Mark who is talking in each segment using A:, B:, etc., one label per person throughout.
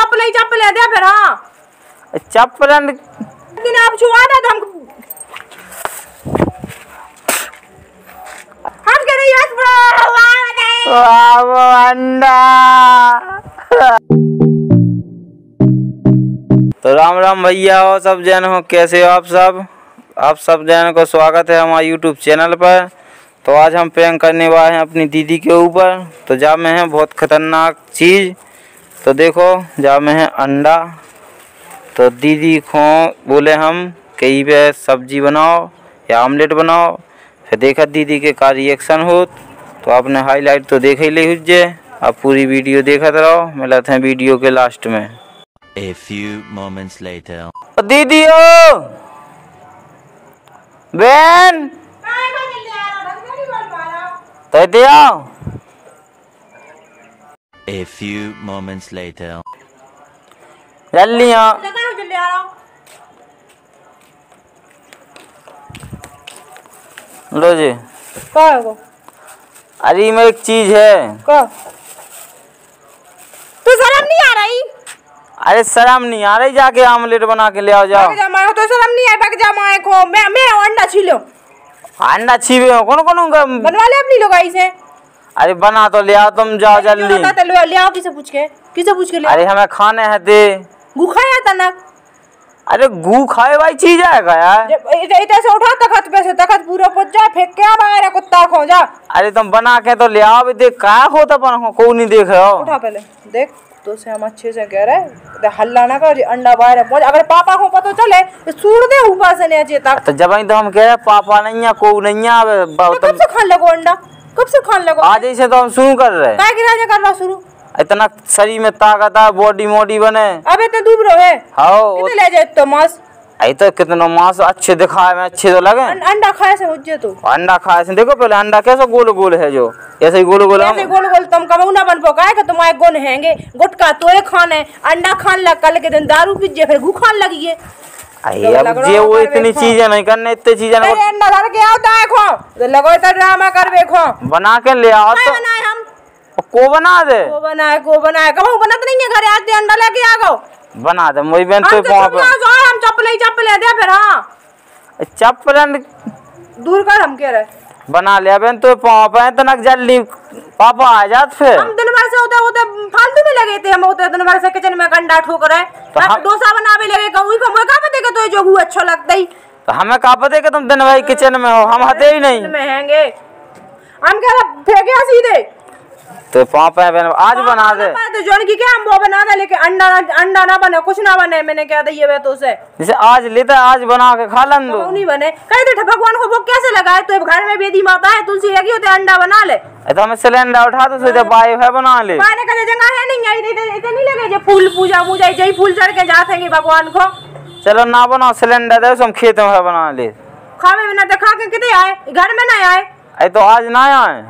A: चप्पल ही चप्पल दे फिर। हाँ
B: चप्पल
A: आप छुआ दे तो हम कह रही
B: अंडा। तो राम राम भैया हो सब जन हो, कैसे हो आप सब जन को स्वागत है हमारे यूट्यूब चैनल पर। तो आज हम प्रैंक करने वाले हैं अपनी दीदी के ऊपर। तो जा में है बहुत खतरनाक चीज़। तो देखो जा में है अंडा। तो दीदी को बोले हम कहीं पे सब्जी बनाओ या ऑमलेट बनाओ, फिर देखा दीदी के का रिएक्शन हो। तो आपने हाईलाइट तो देख ही ले हुए, अब पूरी वीडियो देखते रहो। मिलते हैं वीडियो के लास्ट में।
C: A few moments later.
B: दीदी ओ बहन तो आओ।
C: A few moments later.
B: जल्दी आओ। लो जी। अरे में एक चीज है।
A: तू शर्म नहीं आ रही?
B: अरे शर्म नहीं आ रही, जाके ऑमलेट बना के ले आओ जाओ।
A: तो शर्म नहीं है, जा माए को मैं अंडा छीलो।
B: अंडा छीबे हो कौन
A: बनवा ले अपनी लुगाई से।
B: अरे बना तो ले आओ, तुम जाओ जल्दी।
A: ले आओ, किसे पूछ के ले।
B: अरे हमें खाने हैं दे।
A: गु खाया था ना।
B: अरे गु खाए भाई चीज आएगा यार।
A: इधर से उठा तखत पे से, तखत पूरा पहुंच जा, फेंक के बाहर कुत्ता खो जा।
B: अरे तुम बना के तो ले आओ, देख का होता पर को नहीं देख रहे हो।
A: उठा पहले देख तो से हम अच्छे से कह रहे हल्ला ना कर, अंडा बाहर पहुंच। अगर पापा को पता चले तो सूड़ दे ऊपर से नीचे तक।
B: तो जब तो हम कह रहे पापा नहीं है को नहीं है।
A: कब से खान लगो अंडा, कब से खान लगो?
B: आज से तो हम शुरू कर रहे।
A: काय गिराजे कर रहा शुरू?
B: इतना शरीर में ताकत है, बॉडी मोडी बने।
A: अबे तो दूब रहो है।
B: हाँ
A: कितने ले जाए तो मांस?
B: आई तो कितना मांस अच्छे दिखाए में अच्छे तो लगे।
A: अंडा खाए से हुज्जे तो
B: अंडा खाए से देखो पहले अंडा कैसा गोल गोल है, जो ऐसे ही गोल गोल
A: ऐसे गोल गोल तुम कब ना बन पाओगे कि तुम्हारे गुण हैंगे। गुटका तोरे खाने, अंडा खान लग, कल के दिन दारू पीजिए फिर गु खान लगी है।
B: अब जे वो इतनी चीजें नहीं करने, इतनी चीजें नहीं।
A: अंडा धर के आओ ताए खो तो लगो तो ड्रामा कर देखो।
B: बना के ले आओ तो
A: बनाए हम
B: को बना दे।
A: को बनाए कब बनत नहीं है घर, आज दे अंडा लेके आ गो
B: बना दे। मोई बहन तो
A: हम चप्पल ही चप्पल दे फिर। हाँ
B: चप्पल
A: दूर कर, हम कह रहे
B: बना लिया बहन तो पाँव पे तनक जल्दी पापा आ जात। फिर
A: हम दिन भर से होते फालतू में लगे थे। हम होते दिन भर से किचन में अंडा ठोक रहे, डोसा बनावे लगे। कहूँ का पता कि तो जो हु अच्छा लगता ही।
B: तो हमें का पता कि तुम दिन भाई किचन में हो, हम हते ही नहीं
A: में हैंगे। हम कह रहे फेंके सीधे
B: तो पाँव पे आज बना दे।
A: तो जोन की क्या हम वो बना दे, लेकिन अंडा ना बने, कुछ ना बने। मैंने क्या दिए वे तो उसे
B: जैसे आज लेता आज बना के खा लन दो।
A: नहीं बने कहीं तो भगवान को वो कैसे लगाए? तो घर में बेदी माता है, तुलसी लगी होते अंडा बना ले।
B: तो हमें सिलेंडर उठा तो सीधे बाई है बना ले।
A: पाने का जगह है नहीं, इतने नहीं लगे जो फूल पूजा मुझे जई फूल चढ़ के जाते हैं भगवान को। चलो
B: ना बनाओ सिलेंडर दे, हम खेत में बना ले।
A: खावे बिना देखा के कितने आए, घर में नहीं आए।
B: अरे तो आज ना आए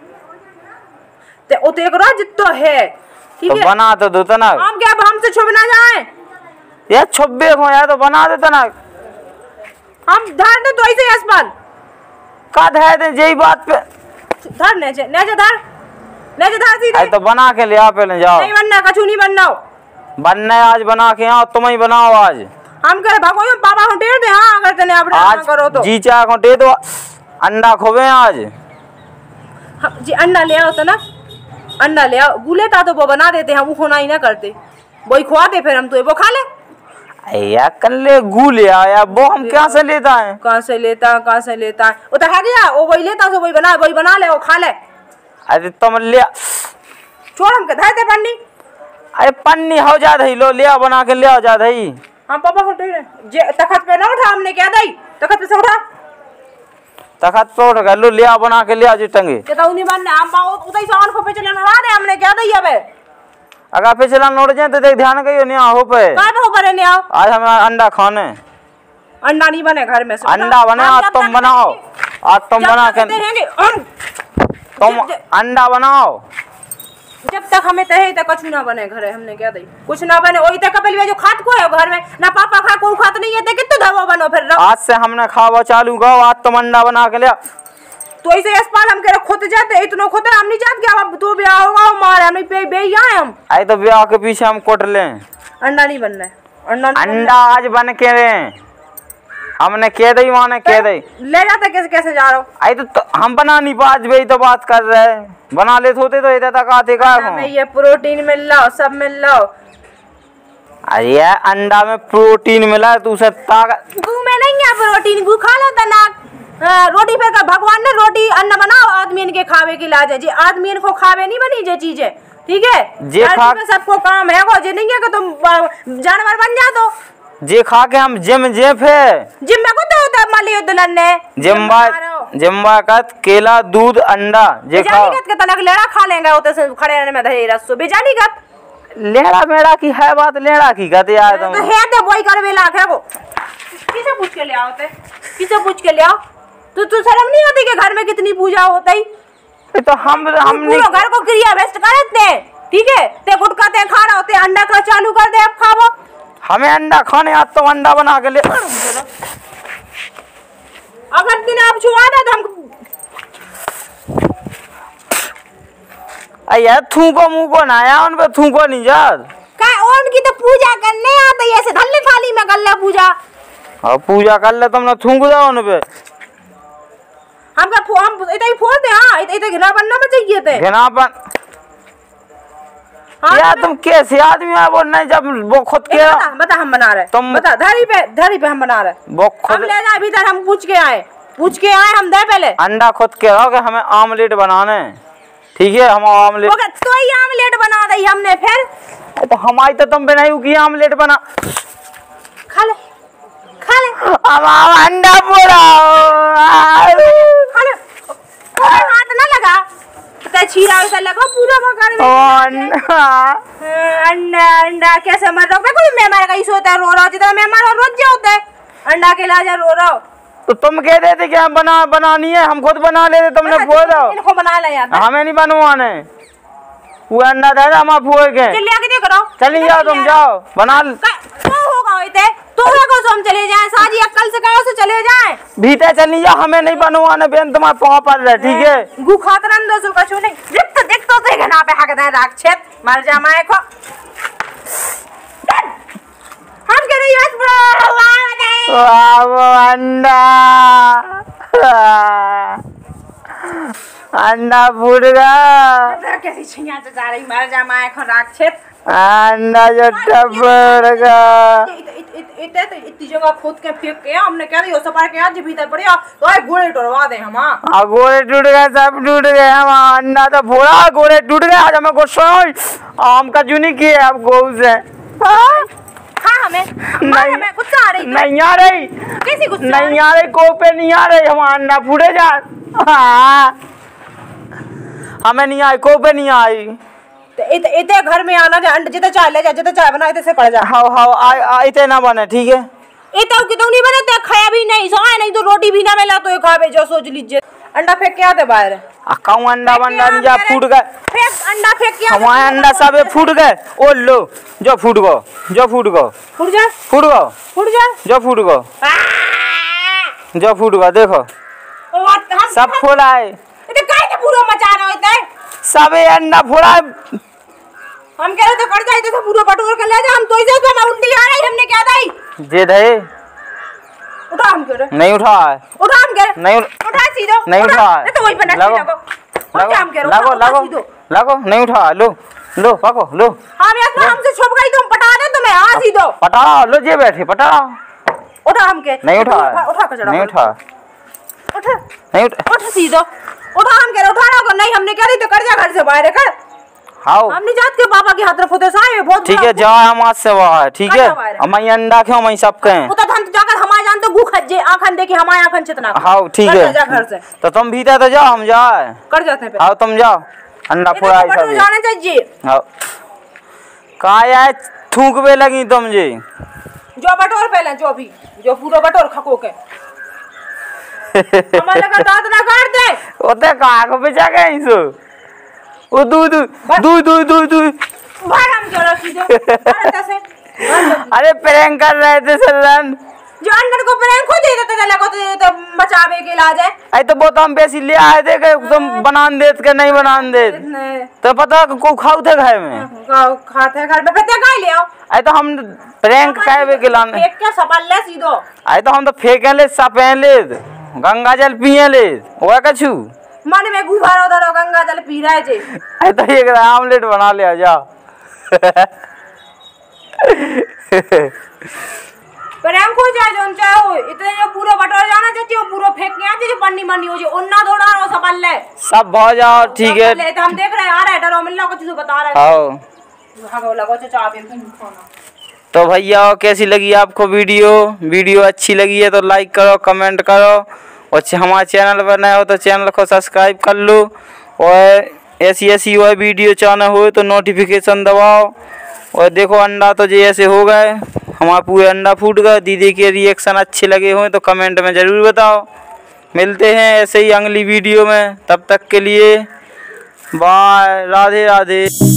A: तो एक रोज तो है ठीक
B: है, बना तो दो तना।
A: हम क्या हमसे छुप ना जाए
B: यार, छुपे हो यार तो बना देता ना।
A: हम धर दे तो ऐसे आसमान
B: का धर दे यही बात पे
A: धर नेचे धर सीधे।
B: तो बना के ले आ पहले जाओ।
A: नहीं बनना, कछु नहीं
B: बनना आज बना के आओ, तुम ही बनाओ आज।
A: हम करे भगो पापा को टेर दे। हाँ अगर तने आप
B: आज
A: करो तो
B: जी चाह को टेर दो, अंडा खोवे आज।
A: हम जी अंडा ले आओ तो ना, अंडा ले आओ। गुले था तो वो बना देते, हम वो ही ना करते, वही खुआते फिर हम तो वो खा ले।
B: यार कल ले गु ले आया, वो हम क्या से लेता है?
A: कहाँ से लेता है वो तो है गया, वो वही लेता तो वही बना ले, वो खा ले।
B: अरे तुम ले
A: छोड़, हम कधाए थे पन्नी।
B: अरे पन्नी हो जा रही, लो ले आओ बना के ले आओ जा रही।
A: हम पापा को तखत पे ना उठा, हमने क्या दई तखत पे से उठा,
B: तखत पे उठ लो ले आओ बना के ले आओ जी टंगे।
A: कहता नहीं बनना, हम उधर से ऑन को पे चले ना दे, हमने क्या दई अबे।
B: अगर पिछला नोट जाए तो देख ध्यान करियो नहीं हो पे।
A: काय पे ऊपर नहीं आओ,
B: आज हमें अंडा खाने।
A: अंडा नहीं बने घर में से,
B: अंडा बने आज तुम बनाओ, आज तुम बना के तुम अंडा बनाओ।
A: जब तक हमें तहे तक कुछ ना बने घरे, हमने क्या दई कुछ ना बने। वही तक कपल जो खात को है घर में ना, पापा खा को खात नहीं है, कितने धवो बनो फिर।
B: आज से हमने खावा चालू गाओ, आज तुम अंडा बना के ले।
A: तो ऐसे यशपाल हम के खुद जाते इतनो खुद हम नहीं जात क्या अब तो ब्याह होगा हमारे हम पे बे आए हम
B: आई तो ब्याह के पीछे हम कोट ले
A: अंडा नहीं बनना है
B: अंडा आज बन के रहे हमने कह दी माने कह दी
A: ले जाते कैसे कैसे जा रहे हो
B: आई तो हम बना नहीं पाज भाई तो बात कर रहे बना लेते होते तो इधर तक आते का
A: हमें ये प्रोटीन मिल रहा सब मिल रहा
B: अरे यार अंडा में प्रोटीन मिला है तू से ताकत
A: तू में नहीं है प्रोटीन गु खा लो तना रोटी पे का भगवान ने रोटी अन्न बनाओ आदमी के खावे की लाज है जी आदमी को खावे नहीं बनी जे चीजें ठीक है
B: जे खा
A: में सबको काम है वो जे नहीं है कि तुम जानवर बन जा दो
B: जे खा के हम जिम
A: जिम में को तो होता माली दुल्हन ने
B: जिम्बा का केला दूध अंडा जे खाओ
A: के तलक लेड़ा खा लेंगे होते से खड़े रहने में धरे रसो बेजानी गत
B: लेड़ा मेड़ा की है बात लेड़ा की गत यार तुम
A: तो है तो वही करवे लाख है वो किसे पूछ के ले आओ ते किसे पूछ के ले आओ तू शर्म नहीं आती कि घर में कितनी पूजा होता ही
B: तो हम
A: पूरा घर को क्रिया वेस्ट करते हैं ठीक है ते गुटका ते खा रहा होते अंडा का चालू कर दे अब खाओ
B: हमें अंडा खाने आज तो अंडा बना के ले
A: अगर दिन आप छुआ ना तो हम
B: यार थूको मुंह को ना यार उन पे थूको नहीं यार
A: का उनकी तो पूजा करने आते ऐसे धल्ले थाली में कर ले पूजा
B: और पूजा कर ले तुमने थूक दो उन पे
A: हम इतना ही फोड़ दे हां इतना घिना बनना में चाहिए थे
B: घिनापन यार तुम कैसे आदमी है वो नहीं जब वो खुद के
A: बता हम बना रहे
B: तुम
A: बता धरी पे हम बना रहे
B: वो खुद
A: हम ले जाए भीतर हम पूछ के आए हम दे पहले
B: अंडा खुद के रहो कि हमें आमलेट बनाने ठीक है हम आमलेट
A: तो ही आमलेट बना दी हमने फिर
B: तो हमारी तो तुम बनाई की आमलेट बना
A: खा ले
B: हमारा अंडा पूरा
A: खा ले हाथ ना लगा तो छीरा ऐसा लगा पूरा अंडा कैसे मर रहा कोई मेहमान का इशू होता है रो रहा जितना मेहमान रोज होता है अंडा के लाजा रो रहा हो
B: तो तुम कह रहे थे कि हम बनानी है हम खुद बना लेते तुमने बोल रहा
A: इनको बना ले यार
B: हमें नहीं बनवाने वो अंडा दे रहा हम फूल के
A: चलिए आगे देख रहा
B: चलिए जाओ तुम जाओ बना
A: तो होगा होते तो को हम चले जाएं साजी अक्ल से कहो से चले जाएं
B: भीतर चली जाओ हमें नहीं बनवाने बेन तुम्हारे पाँव पर रहे ठीक है
A: गु खातरन दो सो का छू नहीं देख तो ना पे हक दे राक्षस मर जा माए को हम कह रही
B: अंडा अंडा फूट गया
A: कैसी छिया से जा रही मर जा माए को राक्षस
B: अंडा जो टपड़ गया
A: इतनी जगह खोद के फेंक के हमने कह रही हो सपार के आज भीतर पड़े तो गोले टोड़वा दे हम
B: गोले टूट गए सब टूट गए हम अंडा तो फोड़ा गोले टूट गए आज हमें गुस्सा आम का जूनी की है अब गौ से
A: हमें हमें गुस्सा आ रही
B: नहीं आ रही
A: कैसी गुस्सा
B: नहीं आ रही को पे नहीं आ रही हम अंडा फूटे जा हमें नहीं आई को पे नहीं आई
A: इते घर में आना जा अंडा जितना चाय ले जा जितना चाय बना इते से पड़ जा
B: हाँ इते ना बने ठीक है
A: इते कितों नहीं बने ते खाया भी नहीं सोए नहीं तो रोटी भी ना मिला तो ये खावे जो सोच लीजिए अंडा फेंक के आते बाहर
B: अकाऊ अंडा बंडा नहीं जा फूट गए
A: फेंक अंडा फेंक के
B: हमारे अंडा सब फूट गए ओ लो जो फूट गो जो फूट गो
A: फूट जा
B: जो फूट गो जो फूट गो देखो सब फोड़ा है
A: इते काहे के पूरा मचा रहा होता है
B: सब अंडा फोड़ा
A: हम कह रहे थे कर जाए तो पूरा बटोर के ले जा हम तो इसे तो हम उल्टी आ रही हमने क्या दाई
B: जे दे
A: उठा हम कह रहे
B: नहीं उठा है
A: उठा हम कह रहे
B: नहीं
A: उठा सीधो
B: नहीं उठा है
A: तो वही बना
B: लगो लगो नहीं उठा लो लो पको लो
A: हम यार हमसे छुप गई तुम पटा दे तुम्हें हां सीधो
B: पटा लो जे बैठे पटा
A: उठा हम के
B: नहीं उठा
A: उठा के चढ़ा
B: नहीं उठा
A: उठा
B: नहीं उठा
A: सीधो उठा हम कह रहे उठा ना नहीं हमने कह रही तो कर जा घर से बाहर कर
B: हां
A: हमने जात के बाबा की हाथ रखो तो साए बहुत
B: ठीक है जा हम आज से बाहर ठीक है हम अंडा क्यों मैं सब कहें
A: वो तो हम जाकर हमारे जान तो भूख जे आंखन देखे हमारे आंखन चितना
B: हां ठीक है
A: जा घर से
B: तो तुम भीतर तो जाओ हम जाए
A: कर जाते हैं
B: हां तुम जाओ अंडा फोड़ा है सब
A: जाने चाहिए
B: हां काय है थूकवे लगी तुम जी
A: जो बटोर पहले जो पूरा बटोर खको के हमारे लगा दांत ना काट दे
B: ओते का को बेचा गई सो ओ दू
A: भाग हम क्यों रखी दो
B: अरे प्रैंक कर रहे थे सलन
A: जो अंडर को प्रैंक हो दे देते लगो तो बचावे के इलाज है।
B: आई तो वो तो हम बेसी ले आए थे कि तुम बनान देत के नहीं बनान देत तो पता को खाऊ थे घर में
A: खाते घर में प्रत्येक गाय ले आओ।
B: आई तो हम प्रैंक खाए के लाने
A: फेंक के सपल ले सीधो।
B: आई तो हम तो फेंके ले सपे ले गंगा जल पिए ले वो कछु
A: मन में गुब्बारा उधर गंगा जल पी रहा है जे।
B: आई तो एक आमलेट बना ले जा
A: प्रैंक हो जाए जोन चाहो इतने जो पूरा बटोर जाना चाहिए पूरा फेंक के आते जो पन्नी मन्नी हो जाए उन्ना थोड़ा वो सपल ले सब
B: बहुत जाओ ठीक है
A: ले तो हम देख रहे हैं आ रहा है डरो मिलना कुछ तो बता रहा है।
B: आओ
A: भागो लगो चाचा पे खाना।
B: तो भैया कैसी लगी आपको वीडियो अच्छी लगी है तो लाइक करो कमेंट करो और हमारे चैनल पर नए हो तो चैनल को सब्सक्राइब कर लो और ऐसी हुआ वीडियो चाहना हो तो नोटिफिकेशन दबाओ। और देखो अंडा तो जैसे हो गए हमारे पूरे अंडा फूट गए। दीदी के रिएक्शन अच्छे लगे हुए तो कमेंट में ज़रूर बताओ। मिलते हैं ऐसे ही अगली वीडियो में, तब तक के लिए बाय, राधे राधे।